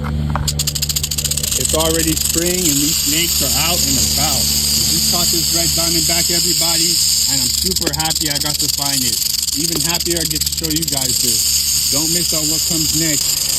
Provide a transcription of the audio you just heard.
It's already spring and these snakes are out and about. We just caught this red diamondback, everybody, and I'm super happy I got to find it. Even happier I get to show you guys this. Don't miss on what comes next.